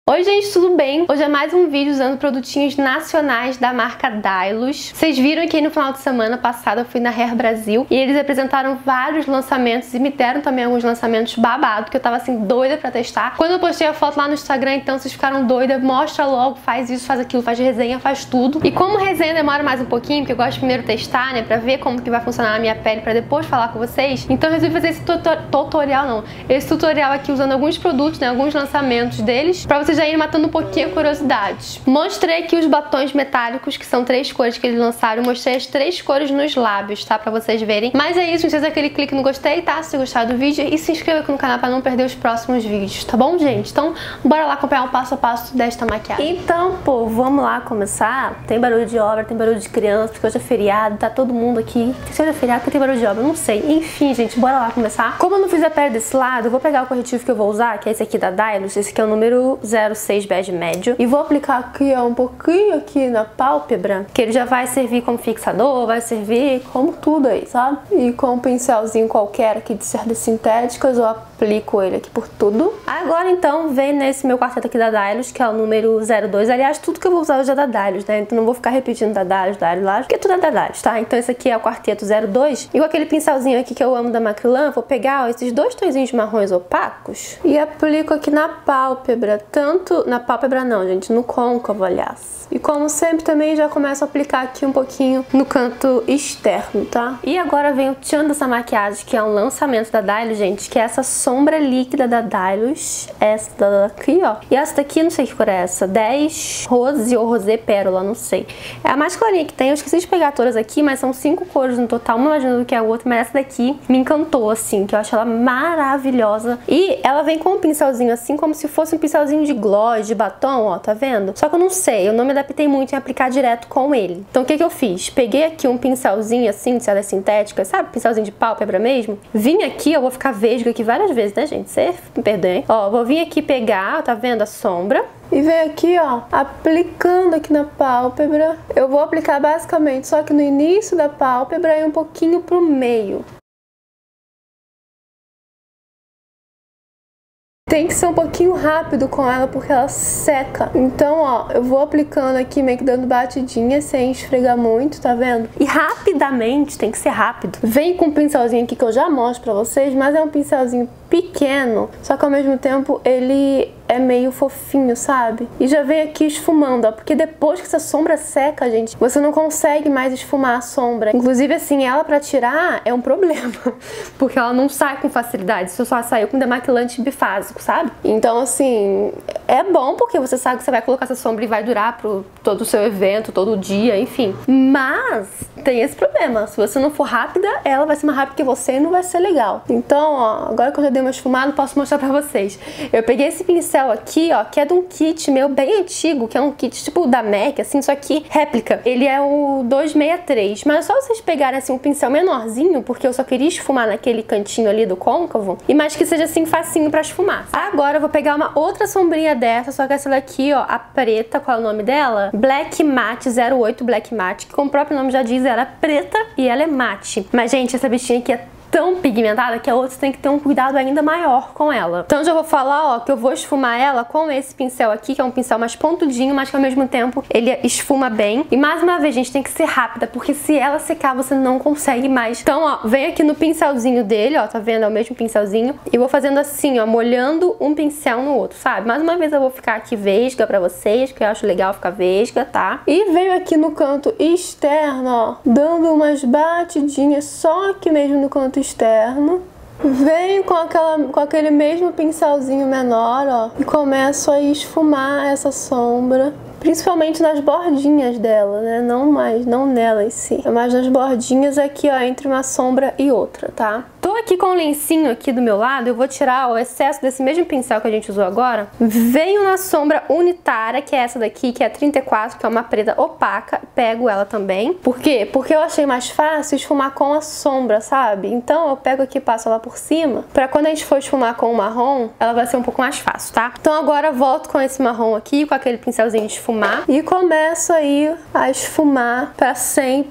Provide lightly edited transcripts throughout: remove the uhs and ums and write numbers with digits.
Oi gente, tudo bem? Hoje é mais um vídeo usando produtinhos nacionais da marca Dylos. Vocês viram que no final de semana passada eu fui na Hair Brasil e eles apresentaram vários lançamentos e me deram também alguns lançamentos babado, que eu tava assim doida pra testar. Quando eu postei a foto lá no Instagram, então vocês ficaram doidas, mostra logo, faz isso, faz aquilo, faz resenha, faz tudo. E como resenha demora mais um pouquinho, porque eu gosto de primeiro testar, né, pra ver como que vai funcionar na minha pele, pra depois falar com vocês, então eu resolvi fazer esse tutorial aqui usando alguns produtos, né, alguns lançamentos deles, pra vocês já irem matando um pouquinho a curiosidade. Mostrei aqui os batons metálicos, que são 3 cores que eles lançaram. Mostrei as 3 cores nos lábios, tá? Pra vocês verem. Mas é isso, não esqueça aquele clique no gostei, tá? Se gostar do vídeo. E se inscreva aqui no canal pra não perder os próximos vídeos, tá bom, gente? Então, bora lá acompanhar o passo a passo desta maquiagem. Então, pô, vamos lá começar. Tem barulho de obra, tem barulho de criança, porque hoje é feriado, tá todo mundo aqui. Se hoje é feriado, porque tem barulho de obra, não sei. Enfim, gente, bora lá começar. Como eu não fiz a pele desse lado, eu vou pegar o corretivo que eu vou usar, que é esse aqui da Dylos. Esse aqui é o número 06 Bege Médio. E vou aplicar aqui, ó, um pouquinho aqui na pálpebra, que ele já vai servir como fixador, vai servir como tudo aí, sabe? E com um pincelzinho qualquer aqui de cerdas sintéticas, eu aplico ele aqui por tudo. Agora, então, vem nesse meu quarteto aqui da Dylos, que é o número 02. Aliás, tudo que eu vou usar hoje é da Dylos, né? Então não vou ficar repetindo da Dylos, porque tudo é da Dylos, tá? Então esse aqui é o quarteto 02. E com aquele pincelzinho aqui que eu amo da Macrylan, vou pegar, ó, esses 2 tonzinhos marrons opacos e aplico aqui na pálpebra, tanto na pálpebra não, gente, no côncavo, aliás. E como sempre também já começo a aplicar aqui um pouquinho no canto externo, tá? E agora vem o tchan dessa maquiagem, que é um lançamento da Dylos, gente, que é essa sombra líquida da Dylos. Essa daqui, ó. E essa daqui, não sei que cor é essa. 10 Rose ou Rosé Pérola, não sei. É a mais clarinha que tem. Eu esqueci de pegar todas aqui, mas são 5 cores no total, uma mais linda do que a outra, mas essa daqui me encantou, assim, que eu acho ela maravilhosa. E ela vem com um pincelzinho assim, como se fosse um pincelzinho de gloss, de batom, ó, tá vendo? Só que eu não sei, eu não me adaptei muito em aplicar direto com ele. Então o que que eu fiz? Peguei aqui um pincelzinho assim, de cerdas sintéticas, sabe? Pincelzinho de pálpebra mesmo. Vim aqui, eu vou ficar vesga aqui várias vezes, né, gente? Você me perdoe. Ó, vou vir aqui pegar, ó, tá vendo a sombra? E vem aqui, ó, aplicando aqui na pálpebra. Eu vou aplicar basicamente só que no início da pálpebra e um pouquinho pro meio. Tem que ser um pouquinho rápido com ela porque ela seca. Então, ó, eu vou aplicando aqui meio que dando batidinha sem esfregar muito, tá vendo? E rapidamente, tem que ser rápido. Vem com um pincelzinho aqui que eu já mostro pra vocês, mas é um pincelzinho pequeno, só que ao mesmo tempo ele é meio fofinho, sabe? E já vem aqui esfumando, ó, porque depois que essa sombra seca, gente, você não consegue mais esfumar a sombra. Inclusive, assim, ela pra tirar é um problema, porque ela não sai com facilidade. Isso só saiu com demaquilante bifásico, sabe? Então, assim, é bom porque você sabe que você vai colocar essa sombra e vai durar pro todo o seu evento, todo o dia, enfim. Mas tem esse problema. Se você não for rápida, ela vai ser mais rápida que você e não vai ser legal. Então, ó, agora que eu já dei uma esfumada, posso mostrar pra vocês. Eu peguei esse pincel aqui, ó, que é de um kit meu bem antigo, que é um kit tipo da MAC, assim, só que réplica. Ele é o 263, mas é só vocês pegarem, assim, um pincel menorzinho, porque eu só queria esfumar naquele cantinho ali do côncavo, e mais que seja, assim, facinho pra esfumar. Agora eu vou pegar uma outra sombrinha dessa, só que essa daqui, ó, a preta, qual é o nome dela? Black Matte 08 Black Matte, que como o próprio nome já diz, ela é preta e ela é mate. Mas, gente, essa bichinha aqui é tão pigmentada que a outra tem que ter um cuidado ainda maior com ela. Então já vou falar, ó, que eu vou esfumar ela com esse pincel aqui, que é um pincel mais pontudinho, mas que ao mesmo tempo ele esfuma bem. E mais uma vez, gente, tem que ser rápida, porque se ela secar, você não consegue mais. Então, ó, vem aqui no pincelzinho dele, ó, tá vendo? É o mesmo pincelzinho. E vou fazendo assim, ó, molhando um pincel no outro, sabe? Mais uma vez eu vou ficar aqui vesga pra vocês, que eu acho legal ficar vesga, tá? E venho aqui no canto externo, ó, dando umas batidinhas só aqui mesmo no canto externo. Venho com aquele mesmo pincelzinho menor, ó, e começo a esfumar essa sombra, principalmente nas bordinhas dela, né? Não nela em si, mas nas bordinhas aqui, ó, entre uma sombra e outra, tá? Tô aqui com o lencinho aqui do meu lado, eu vou tirar o excesso desse mesmo pincel que a gente usou agora. Venho na sombra unitária, que é essa daqui, que é a 34, que é uma preta opaca. Pego ela também. Por quê? Porque eu achei mais fácil esfumar com a sombra, sabe? Então eu pego aqui e passo ela por cima, pra quando a gente for esfumar com o marrom, ela vai ser um pouco mais fácil, tá? Então agora eu volto com esse marrom aqui, com aquele pincelzinho de esfumar, e começo aí a esfumar pra sempre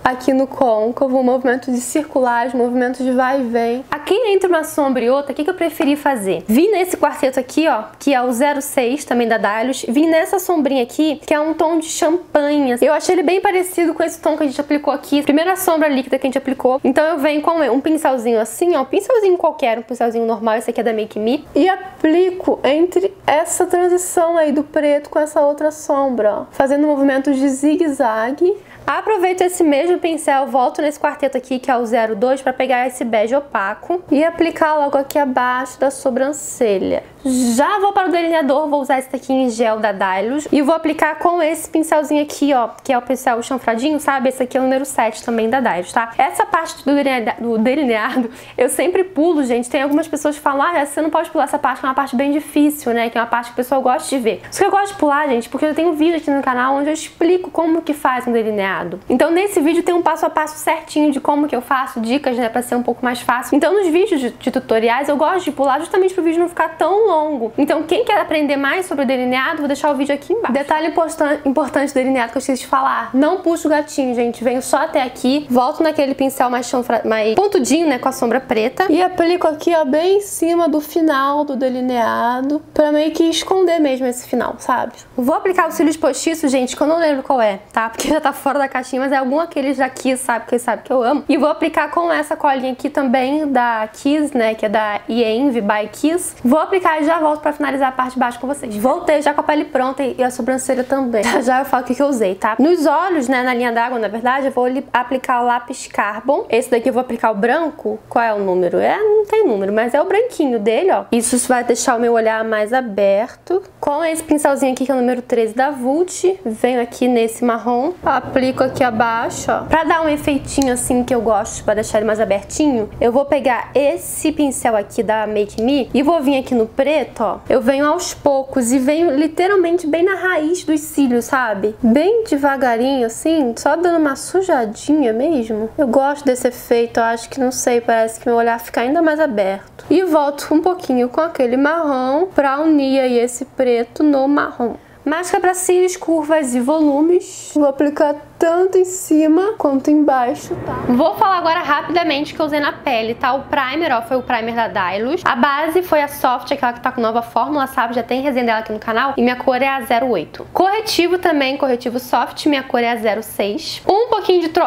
aqui no côncavo, movimentos circulares, movimentos de vai e vem. Aqui entre uma sombra e outra, o que eu preferi fazer? Vim nesse quarteto aqui, ó, que é o 06, também da Dylos. Vim nessa sombrinha aqui, que é um tom de champanhe. Eu achei ele bem parecido com esse tom que a gente aplicou aqui. Primeira sombra líquida que a gente aplicou. Então eu venho com um pincelzinho assim, ó, um pincelzinho qualquer, um pincelzinho normal, esse aqui é da Make Me. E aplico entre essa transição aí do preto com essa outra sombra, ó, fazendo movimentos de zigue-zague. Aproveito esse mesmo pincel, volto nesse quarteto aqui, que é o 02, para pegar esse bege opaco e aplicar logo aqui abaixo da sobrancelha. Já vou para o delineador, vou usar esse daqui em gel da Dylos e vou aplicar com esse pincelzinho aqui, ó, que é o pincel chanfradinho, sabe? Esse aqui é o número 7 também da Dylos, tá? Essa parte do delineado eu sempre pulo, gente. Tem algumas pessoas que falam, ah, você não pode pular essa parte, que é uma parte bem difícil, né? Que é uma parte que o pessoal gosta de ver. Isso que eu gosto de pular, gente, porque eu tenho um vídeo aqui no canal onde eu explico como que faz um delineado. Então nesse vídeo tem um passo a passo certinho de como que eu faço, dicas, né, pra ser um pouco mais fácil. Então nos vídeos de tutoriais eu gosto de pular justamente pro vídeo não ficar tão longo. Então quem quer aprender mais sobre o delineado, vou deixar o vídeo aqui embaixo. Detalhe importante do delineado que eu esqueci de falar, não puxo o gatinho, gente, venho só até aqui, volto naquele pincel mais pontudinho, né, com a sombra preta e aplico aqui, ó, bem em cima do final do delineado, pra meio que esconder mesmo esse final, sabe? Vou aplicar os cílios postiços, gente, que eu não lembro qual é, tá? Porque já tá fora da caixinha, mas é algum aqueles daqui, sabe? Que sabe que eu amo. E vou aplicar com essa colinha aqui também da Kiss, né? Que é da Envy by Kiss. Vou aplicar e já volto pra finalizar a parte de baixo com vocês. Voltei já com a pele pronta e a sobrancelha também. Já eu falo o que eu usei, tá? Nos olhos, né? Na linha d'água, na verdade, eu vou aplicar o lápis Carbon. Esse daqui eu vou aplicar o branco. Qual é o número? Não tem número, mas é o branquinho dele, ó. Isso vai deixar o meu olhar mais aberto. Com esse pincelzinho aqui, que é o número 13 da Vult, venho aqui nesse marrom, aplico aqui abaixo, ó. Pra dar um efeitinho assim que eu gosto, pra deixar ele mais abertinho, eu vou pegar esse pincel aqui da Make Me e vou vir aqui no preto, ó. Eu venho aos poucos e venho literalmente bem na raiz dos cílios, sabe? Bem devagarinho, assim, só dando uma sujadinha mesmo. Eu gosto desse efeito, eu acho que, não sei, parece que meu olhar fica ainda mais aberto. E volto um pouquinho com aquele marrom pra unir aí esse preto no marrom. Máscara para cílios, curvas e volumes. Vou aplicar tanto em cima quanto embaixo, tá? Vou falar agora rapidamente que eu usei na pele, tá? O primer, ó, foi o primer da Dylos. A base foi a Soft, aquela que tá com nova fórmula, sabe? Já tem resenha dela aqui no canal. E minha cor é a 08. Corretivo também, corretivo Soft, minha cor é a 06. Um pouquinho de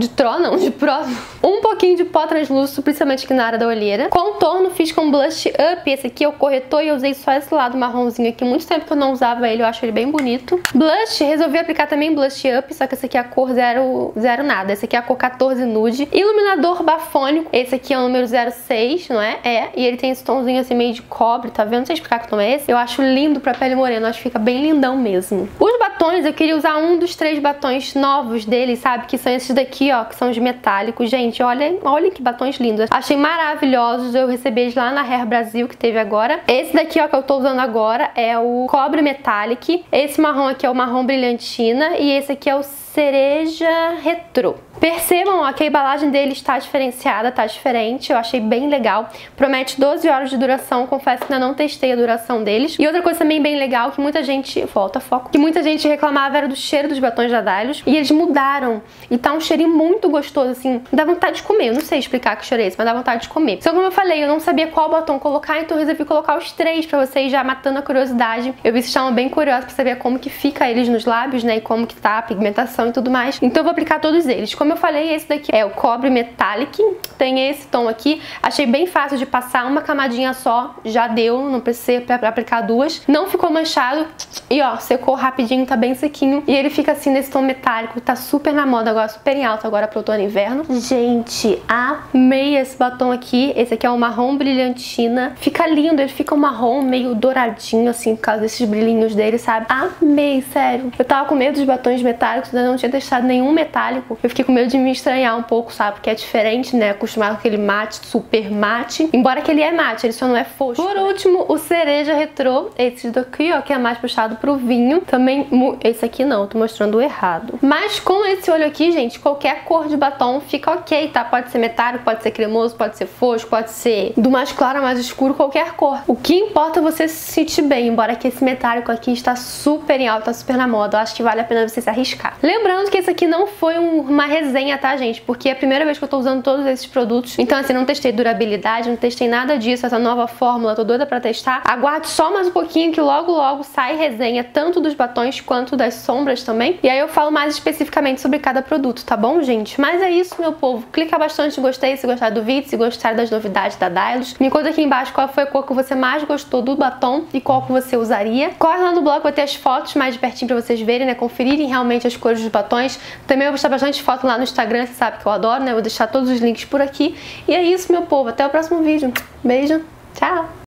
um pouquinho de pó translúcido, principalmente aqui na área da olheira. Contorno fiz com Blush Up. Esse aqui é o corretor e eu usei só esse lado marronzinho aqui. Muito tempo que eu não usava ele, eu acho ele bem bonito. Blush, resolvi aplicar também Blush Up, só que esse aqui é a cor 0 nada. Esse aqui é a cor 14 nude. Iluminador bafônico. Esse aqui é o número 06, não é? E ele tem esse tomzinho assim meio de cobre, tá vendo? Não sei explicar que tom é esse. Eu acho lindo pra pele morena, eu acho que fica bem lindão mesmo. Os batons, eu queria usar um dos 3 batons novos dele, sabe? Que são esses daqui, ó, que são os metálicos. Gente, olha que batons lindos. Achei maravilhosos. Eu recebi eles lá na Hair Brasil, que teve agora. Esse daqui, ó, que eu tô usando agora é o Cobre Metallic. Esse marrom aqui é o marrom brilhantina e esse aqui é o Cereja Retrô. Percebam, ó, que a embalagem dele está diferenciada, tá diferente, eu achei bem legal. Promete 12 horas de duração, confesso que ainda não testei a duração deles. E outra coisa também bem legal, que muita gente... Volta, foco. Que muita gente reclamava era do cheiro dos batons da Dylos. E eles mudaram. E tá um cheirinho muito gostoso, assim. Dá vontade de comer. Eu não sei explicar que cheiro é esse, mas dá vontade de comer. Só como eu falei, eu não sabia qual batom colocar, então eu resolvi colocar os 3 pra vocês, já matando a curiosidade. Eu vi que vocês estavam bem curiosos pra saber como que fica eles nos lábios, né? E como que tá a pigmentação e tudo mais. Então eu vou aplicar todos eles. Como eu falei, esse daqui é o Cobre Metallic. Tem esse tom aqui. Achei bem fácil de passar, uma camadinha só já deu, não precisei aplicar 2. Não ficou manchado e ó, secou rapidinho, tá bem sequinho. E ele fica assim nesse tom metálico, tá super na moda agora, super em alta agora pro outono e inverno. Gente, amei esse batom aqui. Esse aqui é o marrom brilhantina. Fica lindo, ele fica um marrom meio douradinho assim, por causa desses brilhinhos dele, sabe? Amei, sério. Eu tava com medo dos batons metálicos, ainda não tinha testado nenhum metálico. Eu fiquei com medo de me estranhar um pouco, sabe? Porque é diferente, né? Acostumado com aquele mate, super mate. Embora que ele é mate, ele só não é fosco. Por último, o Cereja Retrô. Esse daqui, ó, que é mais puxado pro vinho. Também, esse aqui não, eu tô mostrando o errado. Mas com esse olho aqui, gente, qualquer cor de batom fica ok, tá? Pode ser metálico, pode ser cremoso, pode ser fosco, pode ser do mais claro ao mais escuro, qualquer cor. O que importa é você se sentir bem, embora que esse metálico aqui está super em alta, tá super na moda. Eu acho que vale a pena você se arriscar. Lembrando Lembrando que esse aqui não foi uma resenha, tá, gente? Porque é a primeira vez que eu tô usando todos esses produtos. Então, assim, não testei durabilidade, não testei nada disso, essa nova fórmula, tô doida pra testar. Aguarde só mais um pouquinho que logo, logo sai resenha tanto dos batons quanto das sombras também. E aí eu falo mais especificamente sobre cada produto, tá bom, gente? Mas é isso, meu povo. Clica bastante em gostei se gostar do vídeo, se gostar das novidades da Dylos. Me conta aqui embaixo qual foi a cor que você mais gostou do batom e qual que você usaria. Corre lá no blog, vai ter as fotos mais de pertinho pra vocês verem, né? Conferirem realmente as cores dos batons. Também vou postar bastante foto lá no Instagram, você sabe que eu adoro, né? Eu vou deixar todos os links por aqui. E é isso, meu povo. Até o próximo vídeo. Beijo. Tchau.